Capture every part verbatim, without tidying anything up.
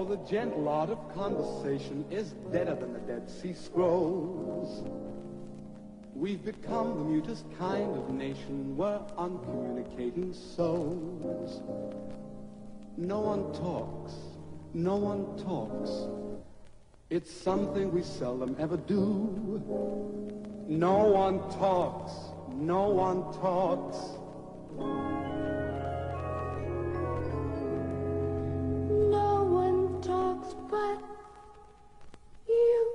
the gentle art of conversation is deader than the Dead Sea Scrolls. We've become the mutest kind of nation. We're uncommunicating souls. No one talks. No one talks. It's something we seldom ever do. No one talks. No one talks. No one talks but you.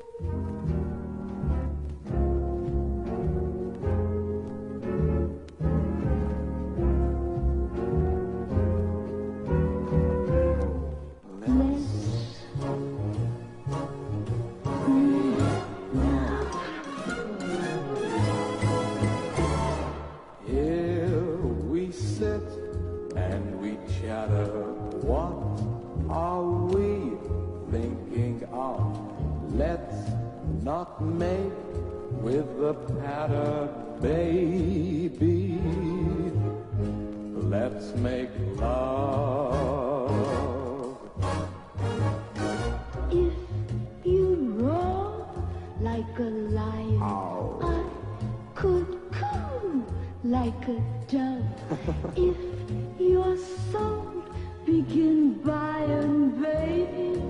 What are we thinking of? Let's not make with the patter, baby. Let's make love. If you roar like a lion, Ow. I could coo like a dove. If your soul begin by and baby,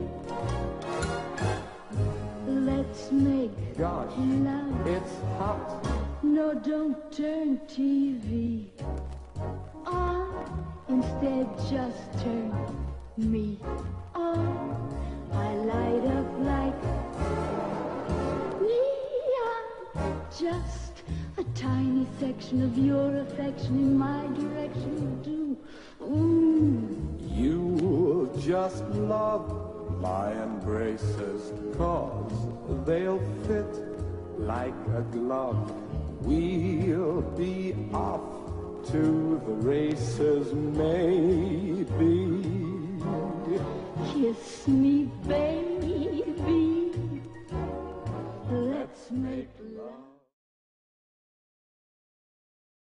let's make Gosh, love. it's hot. No, don't turn T V on. Instead, just turn me on. I light up like neon. Just a tiny section of your affection in my direction will do. Ooh. You just love my embraces, 'cause they'll fit like a glove. We'll be off to the races, maybe. Kiss me, baby.